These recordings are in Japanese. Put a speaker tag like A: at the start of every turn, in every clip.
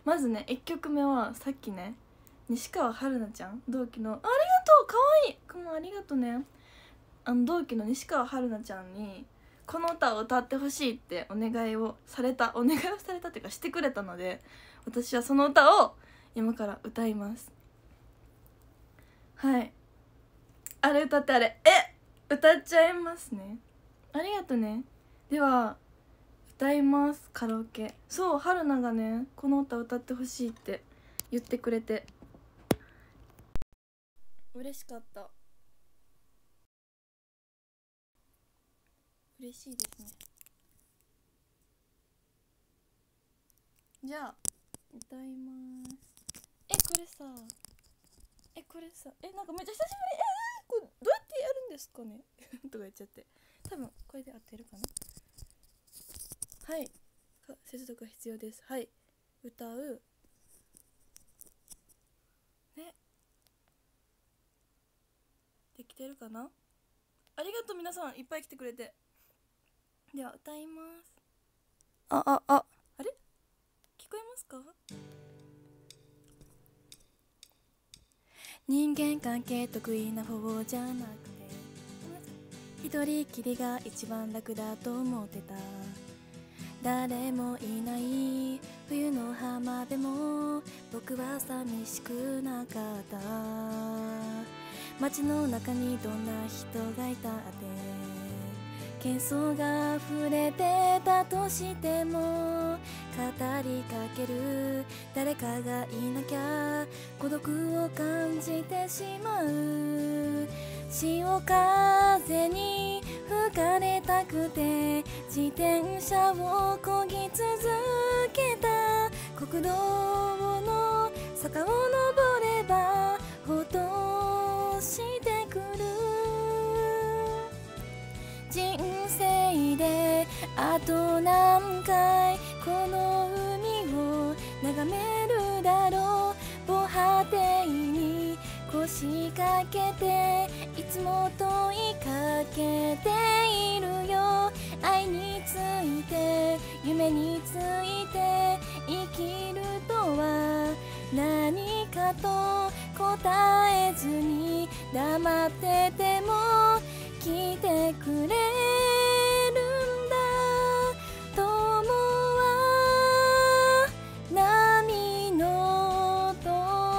A: まずね1曲目はさっきね西川春菜ちゃん同期のありがとうかわいいこのありがとうね同期の西川春菜ちゃんにこの歌を歌ってほしいってお願いをされたっていうかしてくれたので私はその歌を今から歌います。はい、あれ歌ってあれ歌っちゃいますね。ありがとね。では歌います。カラオケ。そう春菜がねこの歌歌ってほしいって言ってくれて嬉しかった。嬉しいですね。じゃあ歌います。これさなんかめっちゃ久しぶりこれどうやってやるんですかねとか言っちゃって多分これで合ってるかな。はい接続が必要です。はい歌うねできてるかな。ありがとう皆さんいっぱい来てくれて。では歌います。あれ聞こえますか。人間関係得意な方じゃなくて一人きりが一番楽だと思ってた。誰もいない冬の浜でも僕は寂しくなかった。街の中にどんな人がいたって喧騒が溢れてたとしても語りかける誰かがいなきゃ孤独を感じてしまう。潮風に吹かれたくて自転車を漕ぎ続けた。国道の坂を登ればほっとしてくる。人生であと何回この海を眺めるだろう。防波堤に腰掛けていつも問いかけているよ。愛について夢について生きるとは何かと答えずに黙ってても来てくれるんだ。友は波の音。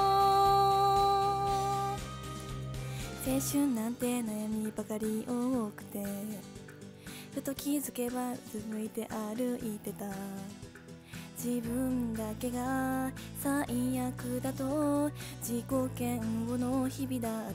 A: 青春なんて悩みばかり多くてふと気づけばうつむいて歩いてた。自分だけが最悪だと自己嫌悪の日々だった。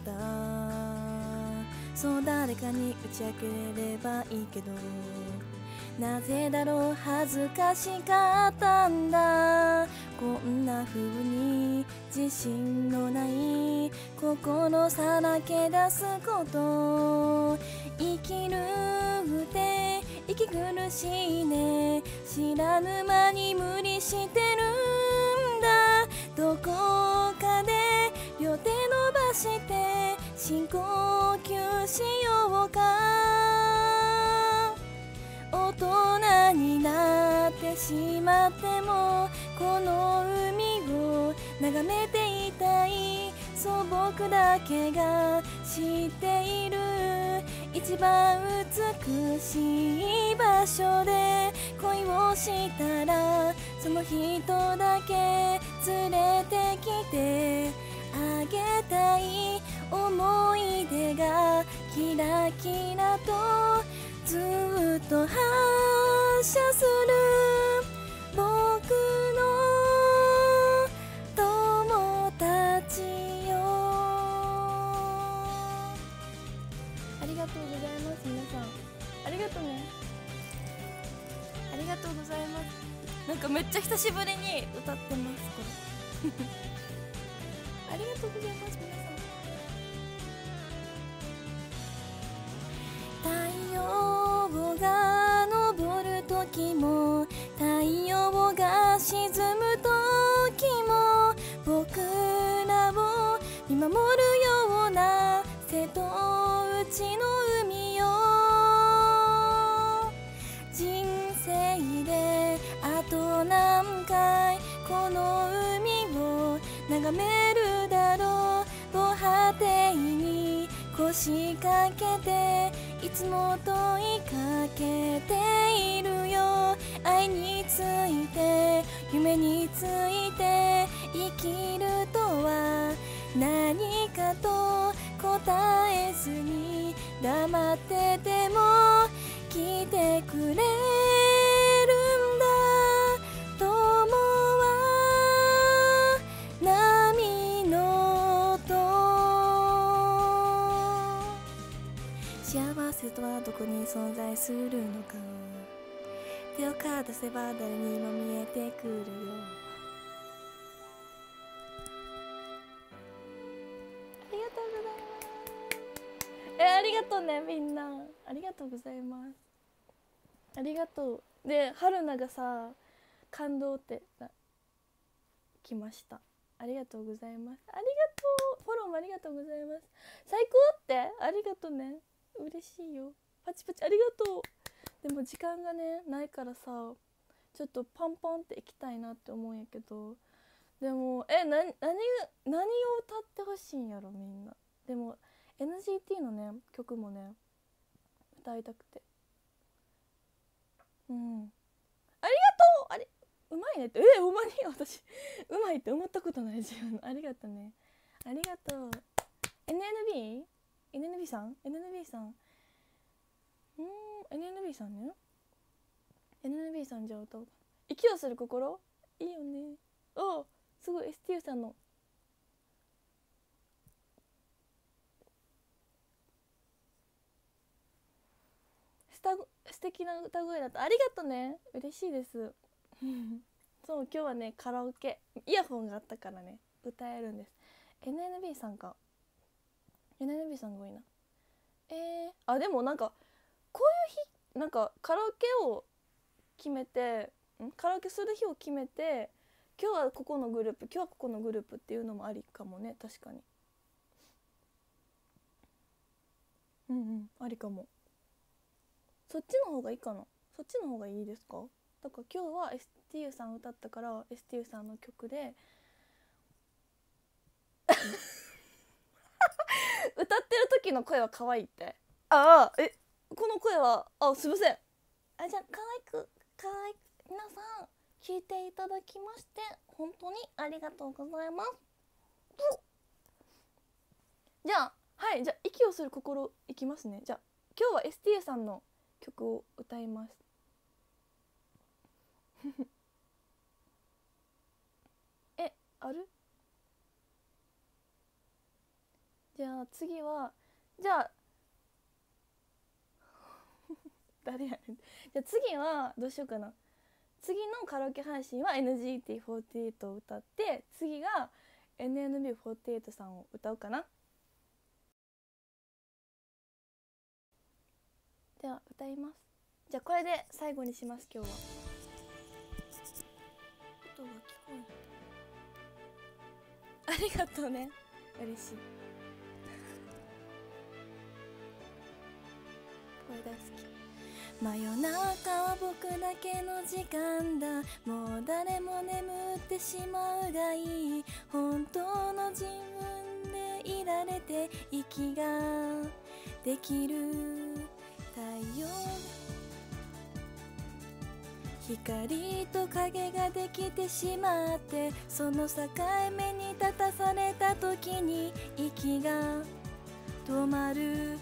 A: そう誰かに打ち明ければいいけどなぜだろう恥ずかしかったんだ。こんな風に自信のない心さらけ出すこと。生きるって息苦しいね。知らぬ間に無理してるんだ。どこかで両手伸ばして深呼吸しようか。大人になってしまってもこの海を眺めていたい。そう僕だけが知っている一番美しい場所で恋をしたらその人だけ連れてきてあげたい。思い出がキラキラとずっと反射する僕の友達よ。ありがとうございます皆さん。ありがとうね。ありがとうございます。なんかめっちゃ久しぶりに歌ってますこれありがとうございます皆さん。太陽が昇る時も太陽が沈む時も僕らを見守るような瀬戸内の海よ。人生であと何回この眺めるだろう。防波堤に腰掛けていつも問いかけているよ。愛について夢について生きるとは何かと答えずに黙ってても来てくれるんだ。友は波の音。幸せとはどこに存在するのか。手をかざせば誰にも見えてくるよ。ありがとうね、みんな。ありがとうございます。ありがとう。で、春菜がさ、感動って来ました。ありがとうございます。ありがとう。フォローもありがとうございます。最高ってありがとうね。嬉しいよ。パチパチありがとう。でも時間がね、ないからさ、ちょっとパンパンっていきたいなって思うんやけど、でも、何を歌ってほしいんやろ、みんな。でも、NGT のね曲もね歌いたくて、ありがとう。あれうまいねって、ほんまに私うまいって思ったことない自分。ありがとうね、ありがとう。 NNB さん NNB さんNNB さんね。 NNB さんじゃあ歌おう。息をする心いいよね。すごい STU さんの素敵な歌声だった。ありがとね、嬉しいですそう、今日はねカラオケイヤホンがあったからね歌えるんです。 NNB さんか。 NNB さんが多いな。でもなんかこういう日なんかカラオケを決めてカラオケする日を決めて、今日はここのグループ今日はここのグループっていうのもありかもね。確かにありかも。そっちの方がいいかな。そっちの方がいいですか。だから今日は STU さん歌ったから STU さんの曲で歌ってる時の声は可愛いって。この声はすいません。じゃあ可愛く皆さん聞いていただきまして本当にありがとうございます。じゃあじゃあ息をする心いきますね。じゃあ今日は STU さんの曲を歌いますある？じゃあ次は誰やねん。じゃあ次はどうしようかな。次のカラオケ配信は NGT48 を歌って、次が NNB48 さんを歌うかな。では歌います。じゃあこれで最後にします。今日は音が聞こえない。ありがとうね、嬉しい。これ大好き。真夜中は僕だけの時間だ。もう誰も眠ってしまうがいい。本当の自分でいられて息ができる。太陽光と影ができてしまって、その境目に立たされた時に息が止まる。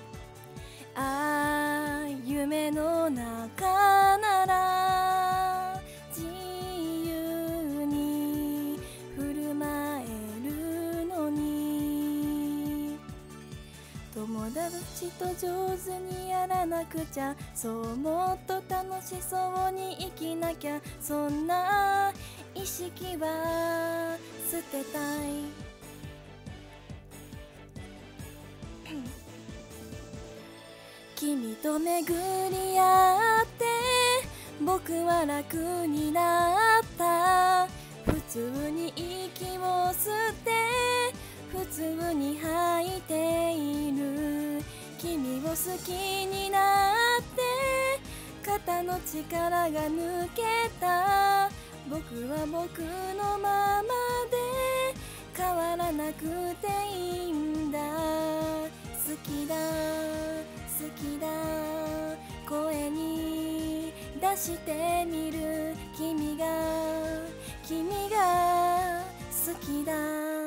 A: 夢の中なら自由に振る舞えるのに、友達と上手にやらなくちゃ、そうもっと楽しそうに生きなきゃ、そんな意識は捨てたい君と巡り合って僕は楽になった。普通に息を吸って普通に吐いている。君を好きになって肩の力が抜けた。僕は僕のままではなくていいんだ。好きだ好きだ声に出してみる。君が好きだ。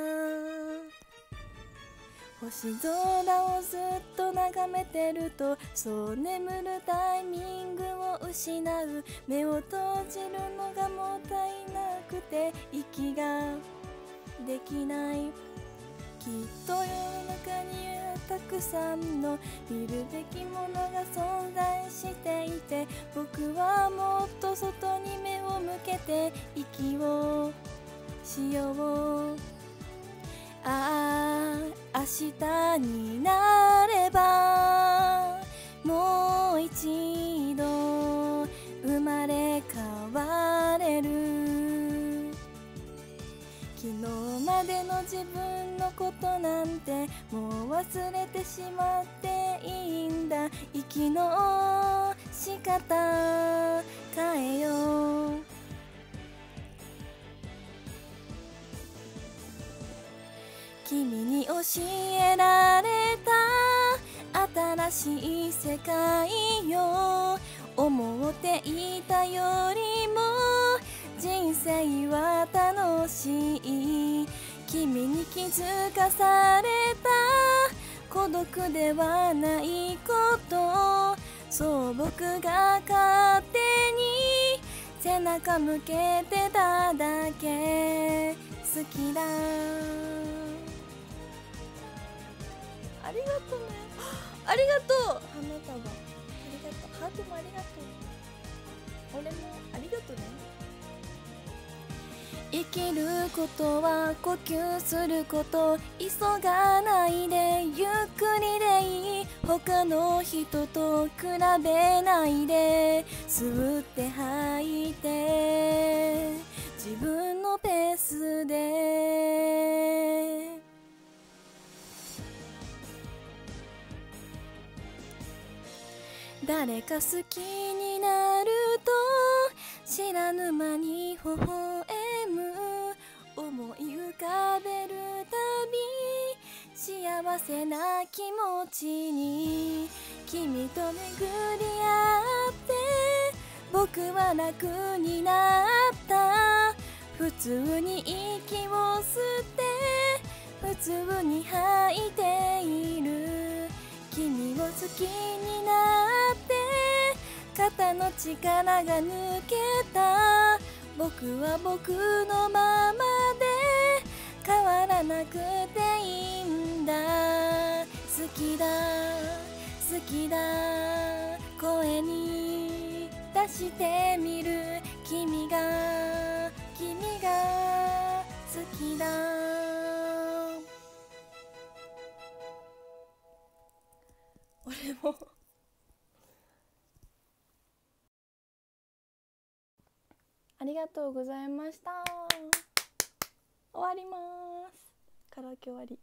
A: 星空をずっと眺めてると、そう眠るタイミングを失う。目を閉じるのがもったいなくて息ができない。きっと世の中にはたくさんの見るべきものが存在していて、僕はもっと外に目を向けて息をしよう。ああ明日になればもう一度生まれ変われる。昨日までの自分のことなんてもう忘れてしまっていいんだ。生きの仕方変えよう。君に教えられた新しい世界よ。思っていたよりも人生は楽しい。君に気づかされた孤独ではないこと、そう僕が勝手に背中向けてただけ。好きだ。ありがとうね。ありがとう花束。ありがとう。ハートもありがとう。俺もありがとうね。生きることは呼吸すること。急がないでゆっくりでいい。他の人と比べないで。吸って吐いて自分のペースで。誰か好きになると知らぬ間に微笑む。思い浮かべるたび幸せな気持ちに。君と巡り合って僕は楽になった。普通に息を吸って普通に吐いている。君を好きになって肩の力が抜けた。僕は僕のままで変わらなくていいんだ。好きだ好きだ声に出してみる。君が好きだ。俺もありがとうございました。終わります。カラオケ終わり。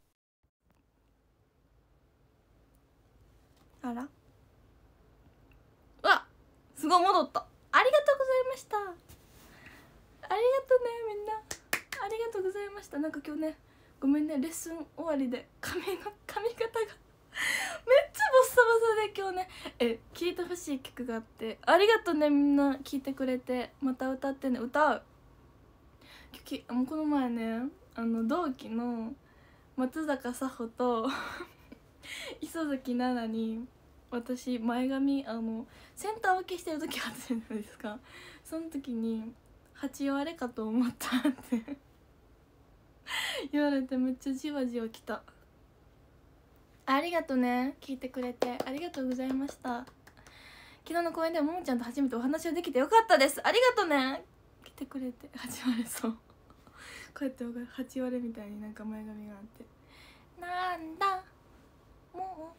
A: あら、うわすごい戻った。ありがとうございました。ありがとうねみんな。ありがとうございました。なんか今日ねごめんね、レッスン終わりで髪型がめっちゃボッサボサで今日ね聴いてほしい曲があって、ありがとうねみんな聴いてくれて。また歌ってね。歌うもうこの前ね同期の松坂紗穂と磯崎奈々に私前髪センター分けしてる時あったじゃないですか。その時に8割かと思ったって言われてめっちゃじわじわきた。ありがとね聞いてくれて。ありがとうございました。昨日の公演ではももちゃんと初めてお話をできてよかったです。ありがとね来てくれて。8割そうこうやって8割みたいになんか前髪があってなんだも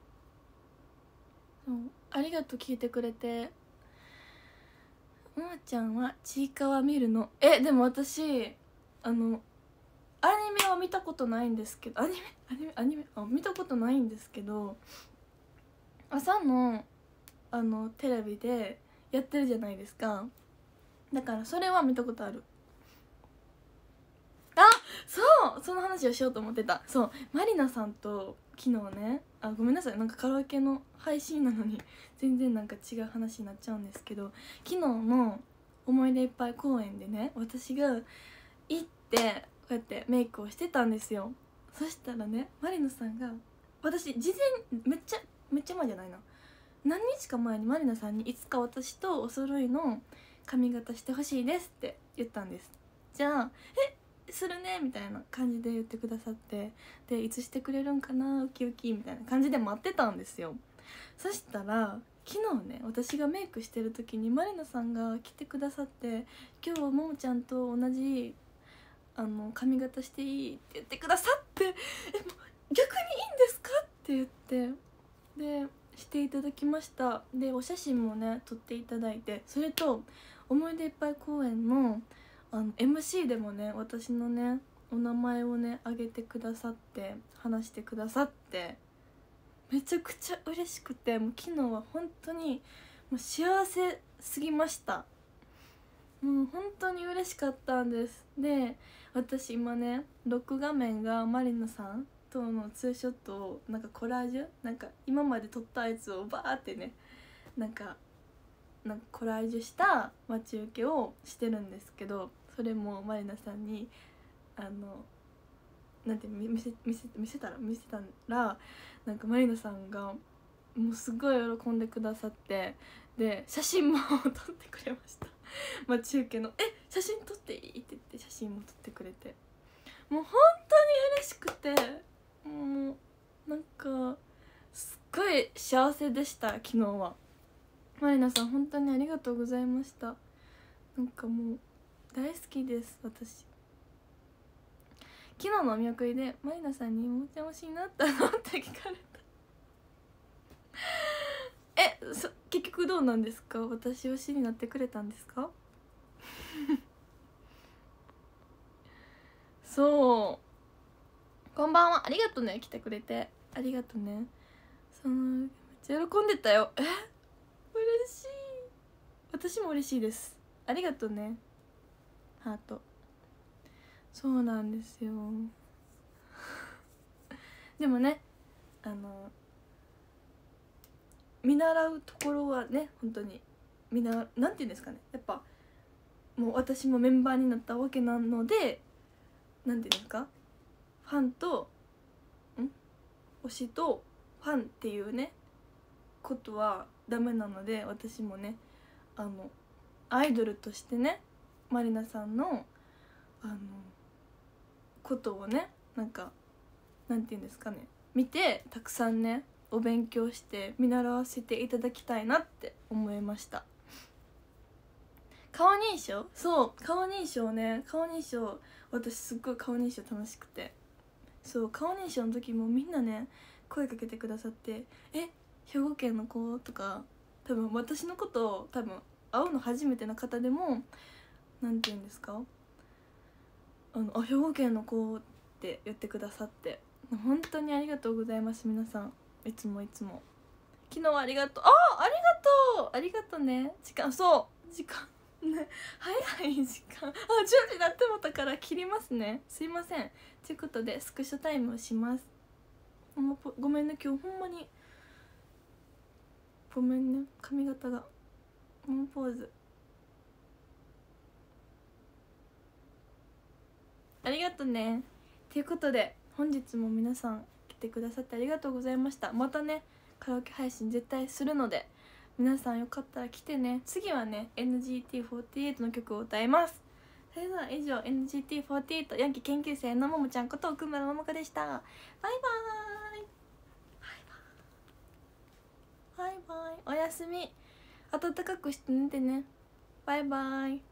A: う。そうありがとう聞いてくれて。ももちゃんはちいかわ見るの。でも私アニメは見たことないんですけど、アニメ見たことないんですけど、朝のテレビでやってるじゃないですか。だからそれは見たことある。あ、そうその話をしようと思ってた。そう、まりなさんと昨日ね、ごめんなさい、なんかカラオケの配信なのに全然なんか違う話になっちゃうんですけど、昨日の思い出いっぱい公演でね、私が行ってこうやってメイクをしてたんですよ。そしたらね、まりなさんが、私事前めっちゃ前じゃないな、何日か前にまりなさんにいつか私とお揃いの髪型してほしいですって言ったんです。じゃあするねみたいな感じで言ってくださって、でいつしてくれるんかなウキウキみたいな感じで待ってたんですよ。そしたら昨日ね、私がメイクしてる時にまりなさんが来てくださって、今日はももちゃんと同じ髪型していいって言ってくださって、もう逆にいいんですかって言って、でしていただきました。でお写真もね撮っていただいて、それと思い出いっぱい公演のMC でもね、私のねお名前をね挙げてくださって話してくださって、めちゃくちゃ嬉しくて、もう昨日は本当にもう幸せすぎました。もう本当に嬉しかったんです。で私今ねロック画面がまりなさんとのツーショットをなんかコラージュ、なんか今まで撮ったやつをバーってね、なんかコラージュした待ち受けをしてるんですけど、それもまりなさんになんて見せたら、なんかまりなさんがもうすごい喜んでくださって、で写真も撮ってくれました。待ち受けの写真撮っていいって言って写真も撮ってくれて、もう本当に嬉しくて、もうなんかすっごい幸せでした。昨日はまりなさん本当にありがとうございました。なんかもう大好きです。私昨日のお見送りでまりなさんに「ももちゃん欲しいなったの?」って聞かれた。結局どうなんですか？私推しになってくれたんですか？そうこんばんは、ありがとね、来てくれてありがとね。めっちゃ喜んでたよ。嬉しい。私も嬉しいです。ありがとね、ハート。そうなんですよ。でもね、見習うところはね、本当になんて言うんですかね、やっぱもう私もメンバーになったわけなので、なんて言うんですか、ファンと推しとファンっていうねことはダメなので、私もねアイドルとしてねまりなさんのことをね、なんて言うんですかね、見てたくさんねお勉強して見習わせていただきたいなって思いました。顔認証、そう顔認証ね、顔認証私すっごい顔認証楽しくて、そう顔認証の時もみんなね声かけてくださって「兵庫県の子?」とか、多分私のことを会うの初めての方でもなんて言うんですか、兵庫県の子って言ってくださって、本当にありがとうございます。皆さんいつも昨日はありがとう。ありがとうね。時間ね、早い時間、10時になってもたから切りますね、すいません。ということでスクショタイムをします。ごめんね、今日ほんまにごめんね、髪型がモンポーズありがとうね。ということで本日も皆さん来てくださってありがとうございました。またねカラオケ配信絶対するので、皆さんよかったら来てね。次はね NGT48 の曲を歌います。それでは以上 NGT48 ヤンキ研究生のももちゃんこと奥村ももかでした。バイバーイおやすみ。暖かくして寝てね。バイバイ。